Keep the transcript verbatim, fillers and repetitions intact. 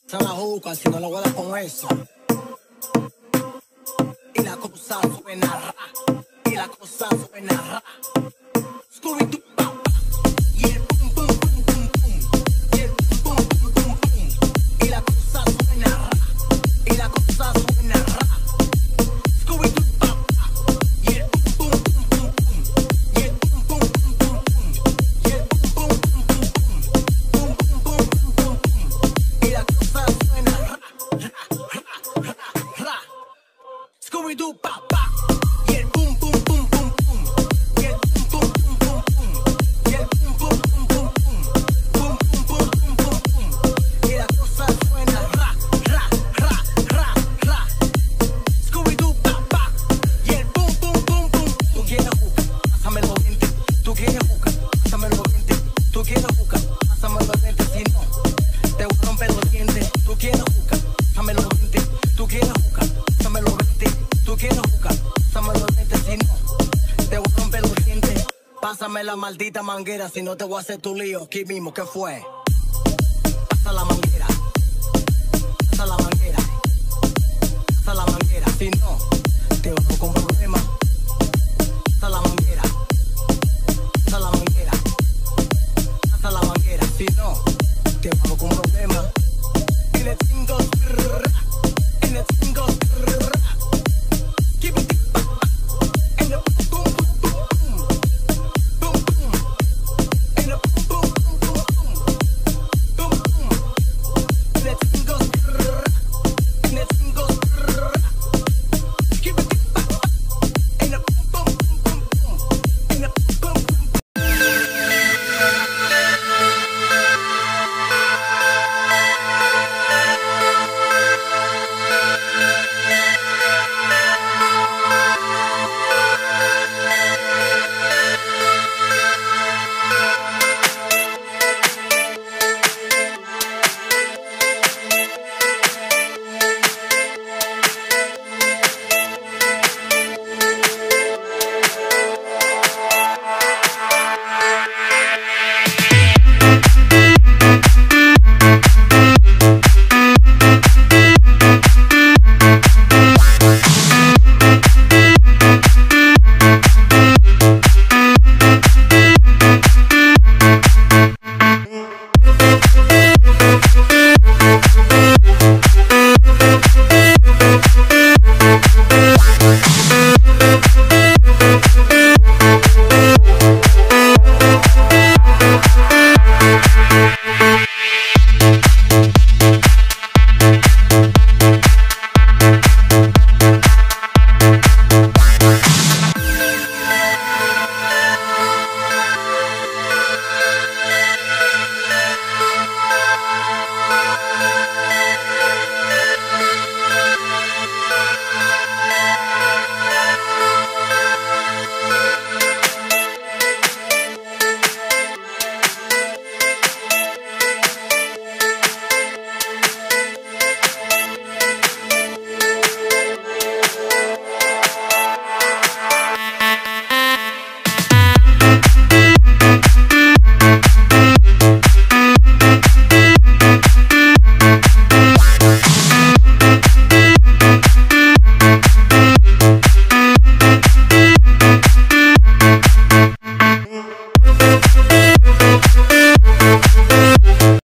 Se la juca si no lo voy a dar con eso. Y la cosa suena ra. Y la cosa suena ra. Scooby-Doo, pa, pa. Y el pum, pum, pum, pum, pum. Y el pum, pum, pum, pum, pum. Y la cosa suena ra. Y la cosa suena ra. Scooby-Doo, pa, pa. Y el pum, pum, pum, pum, pum. Y el pum, pum, pum, pum, pum. Y el pum, pum, pum, pum, pum. Pum, pum, pum, pum, pum, pum. Y la cosa suena ra, ra, ra, ra, ra. Scooby-Doo, pa, pa. Y el pum, pum, pum, pum, pum. Y el pum, pum, pum, pum, pum. Y el pum, pum, pum, pum, pum. Pum, pum, pum, pum, pum, pum. Y la cosa suena ra, ra, ra, ra, ra. Scooby-Doo, pa, pa. Y el pum, pum, pum, pum. Tú quieres jugar, pásame los dientes. Tú quieres jugar, pásame los dientes. Tú quieres jugar, pásame los dientes. Si no, te voy a romper los dientes. Tú quieres jugar, pásame los dientes. Tú quieres jugar, pásame los dientes. Tú quieres jugar, pásame los dientes. Si no, te voy a romper los dientes. Pásame la maldita manguera, si no te voy a hacer tu lío. Aquí mismo, ¿qué fue?